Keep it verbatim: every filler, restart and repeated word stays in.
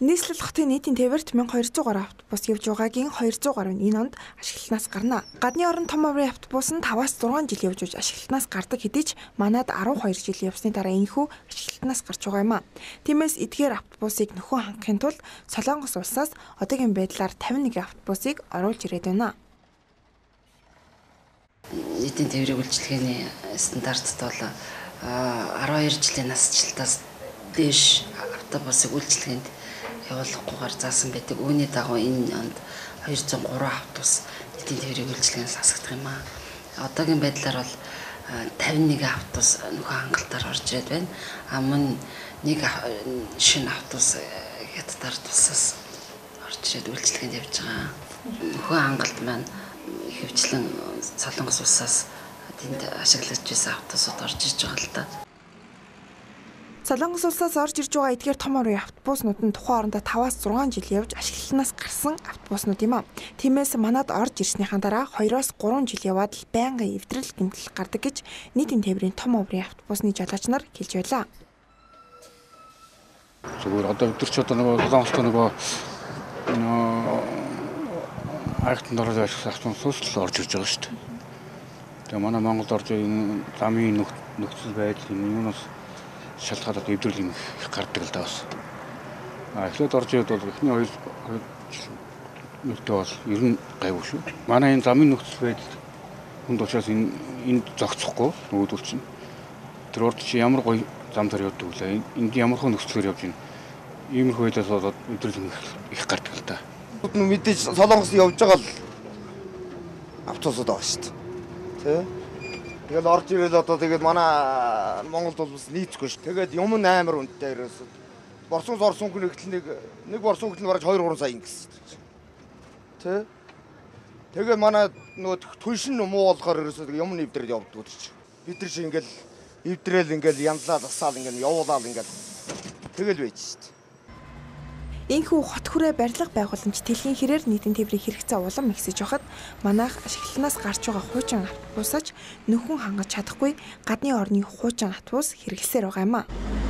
Нийслэл хотын нийтийн тээвэрт мянга хоёр зуун гаруй автобус явж байгаагийн хоёр зуун гаруй нь энэ онд ашиглалтнаас гарна. Гадны орон том авирын автобус нь таваас зургаан жил явж буй ашиглалтнаас гардаг хэдий ч манайд арван хоёр жил явсны дараа энэхүү ашиглалтнаас гарч байгаа юм а. Тиймээс эдгээр автобусыг нөхөн хангахын тулд Солонгос улсаас одоогийн байдлаар тавин нэг автобусыг оруулж ирээд байна. Нийтийн тээврийн үйлчилгээний стандартд бол арван хоёр жилийн насжилтаас дээш автобусыг үйлчилгээнд явуулахгүйгээр заасан байдаг. Үүний дагуу энэ онд хоёр зуун гурван автобус нийтийн тээврийн үйлчилгээнээс хасагдах юм аа. Одоогийн байдлаар бол тавин нэг автобус нөхөн хангалтаар орж ирээд байна. А мөн нэг шинэ автобус хятадаар тусаас орж ирээд үйлчилгээнд явж байгаа. Нөхөн хангалт маань хөвчлэн Солонгос улсаас тэнд ашиглаж байсан автобусууд орж ирж байгаа л да. Солонгос улсаас орж ирж байгаа эдгээр том авирын автобуснууд нь тухайн орондоо таваас зургаан жил явж ашиглалтнаас гарсан автобуснууд юм а. Тиймээс манад орж ирснийхэн дараа хоёроос гурван жил яваад л байнгын эвдрэл гэмтэл гардаг гэж нийтийн тээврийн том авирын автобусны жолооч нар хэлж байлаа. Зүгээр одоо өдөрч одоо нөгөө Солонгостой нөгөө Айхтанд орж ирсэн автобусууд л орж ирж байгаа шүү дээ. Тэгээ манай Монголд орж энэ замын нөхцөл байдал юмнаас шалтгаалаад эвдрэл юм их гардаг л да бас. А эхлээд орж ирээд бол эхний хоёр нүдтэй бол ер нь гайвуу шүү. Манай энэ замын нөхцөл байдал хүнд учраас энэ энд зогцохгүй нөгөөдөл чинь. Тэр урд чи ямар гоё зам дээр явдаг вэ? Энд ямар хөө нөхцлөөр явж байна. Иймэрхүү байлаас болоод эвдрэл их гардаг л да. Мэдээж Солонгос явж байгаа л автобусууд байгаа шүү дээ. Тэ? Тэгэл орж ирэл одоо тэгээд манай Монголд бол бас нийцгүй ш. Тэгээд юм амар үнэтэй ерөөсөө. Борсон зорсон хүн ихтэл нэг нэг борсон хүн бараж хоёр гурван сая ингэсэн. Тэ? Тэгээд манай нөгөө түншин муу болохоор ерөөсөө юм нэвдрээд явдаг ч. Бид нар шиг ингээл эвдрээл ингээл янзлаа засаал ингээл явуулаад ингээл тэгэл байж ш. Энэхүү хот хүрээ барилга байгууламж тэлхийн хэрээр нийтийн тээврийн хэрэгцээ улам ихсэж байхад манайх ашиглалтнаас гарч байгаа хуучин автобусаж нөхөн хангаж чадахгүй гадны орны хуучин автобус хэрэглэсээр байгаа юм а.